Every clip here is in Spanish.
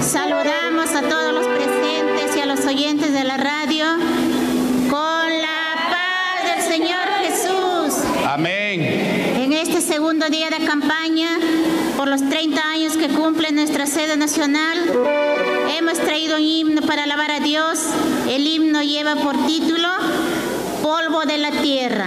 Saludamos a todos los presentes y a los oyentes de la radio con la paz del Señor Jesús. Amén. En este segundo día de campaña, por los 30 años que cumple nuestra sede nacional, hemos traído un himno para alabar a Dios. El himno lleva por título Polvo de la Tierra.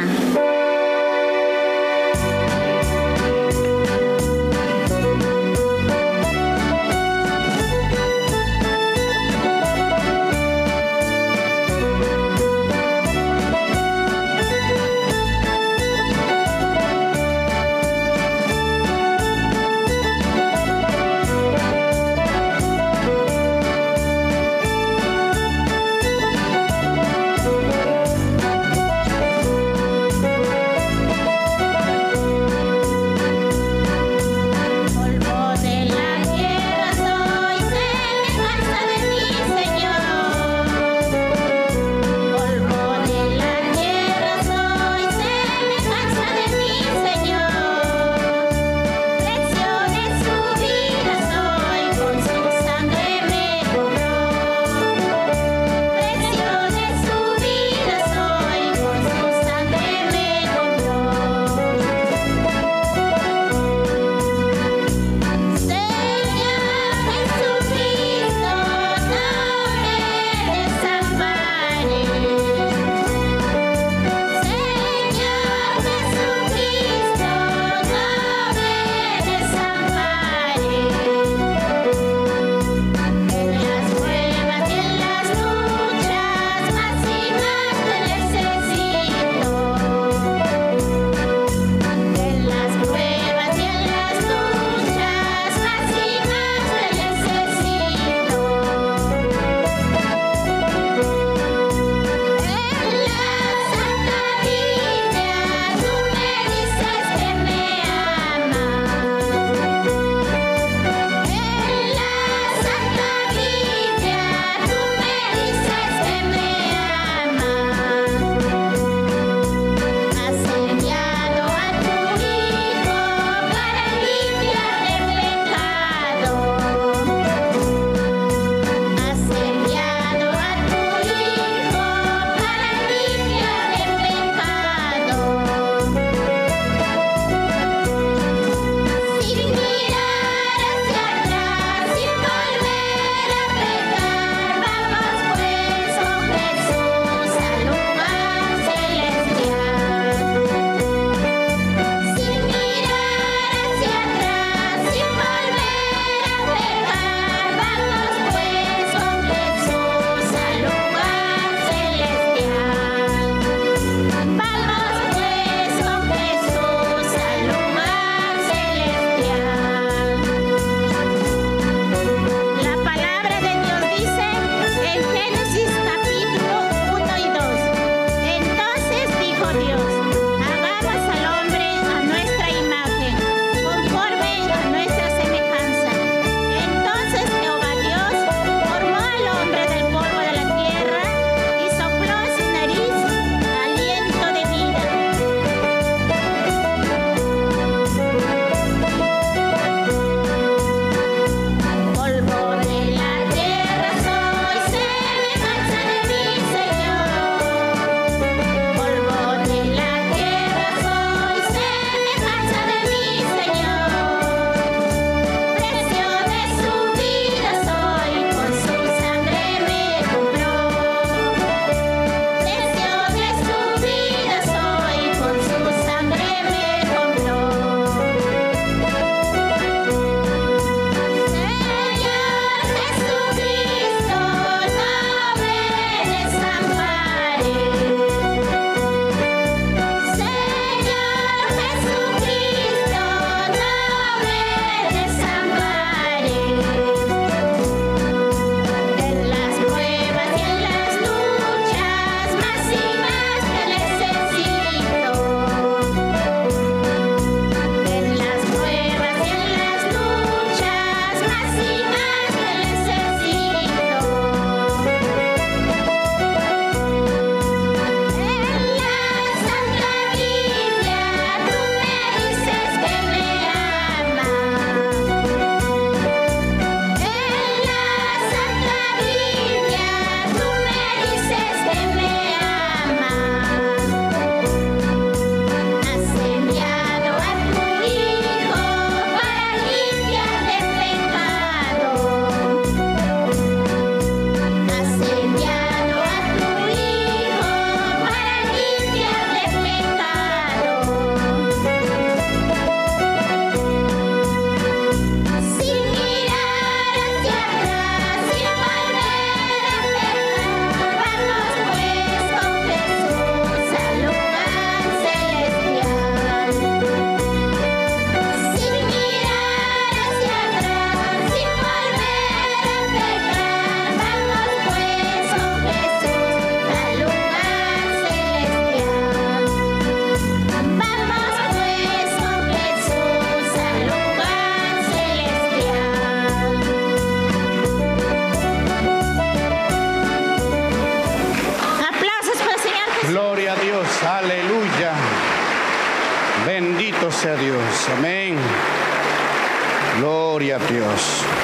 Aleluya. Bendito sea Dios. Amén. Gloria a Dios.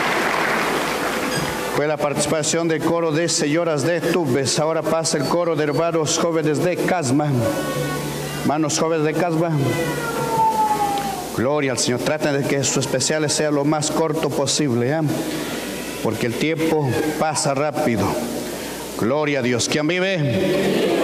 Fue la participación del coro de señoras de Tumbes. Ahora pasa el coro de hermanos jóvenes de Casma. Hermanos jóvenes de Casma. Gloria al Señor. Traten de que sus especiales sean lo más corto posible, ¿eh? Porque el tiempo pasa rápido. Gloria a Dios. ¿Quién vive?